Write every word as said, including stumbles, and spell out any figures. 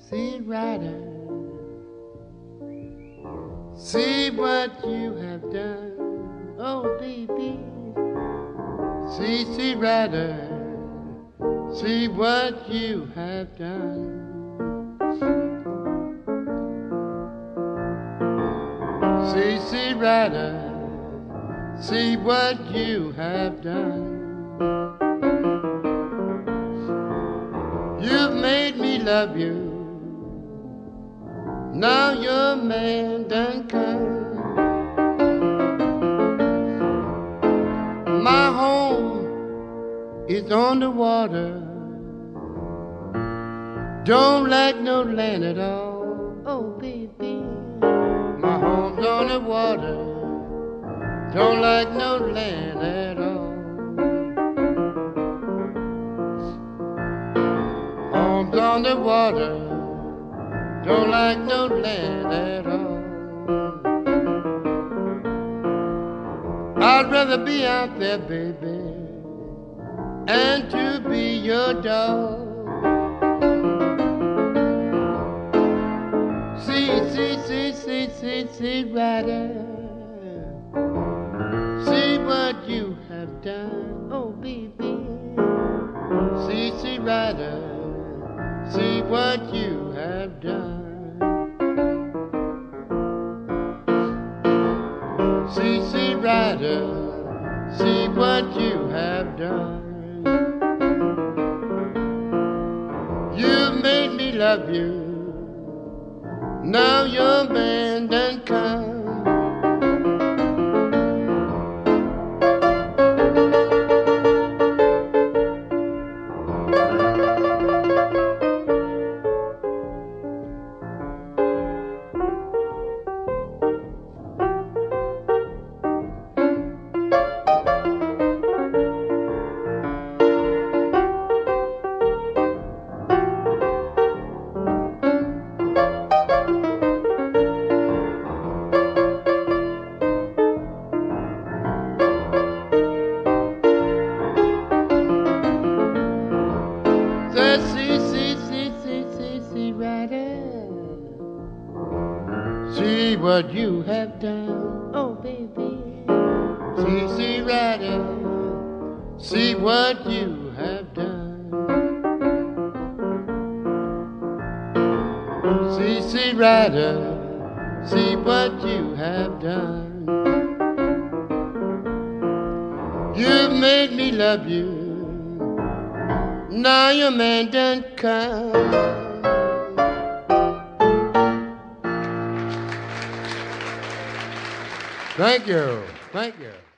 See, rider, see what you have done, oh baby. See, see, rider, see what you have done. See, see, rider, see what you have done. You've made me love you. Now your man done come. My home is on the water. Don't like no land at all. Oh, baby. My home's on the water. Don't like no land at all. Home's on the water. Don't like no land at all. I'd rather be out there, baby, and to be your dog. See, see, see, see, see, see, rider, see what you have done, oh baby. See, see, rider, see what you have done. See, see, rider, see what you have done. You made me love you. Now your man done come. See what you have done, oh baby. See, see, rider, see what you have done. See, see, rider, see what you have done. You've made me love you. Now your man done come. Thank you. Thank you.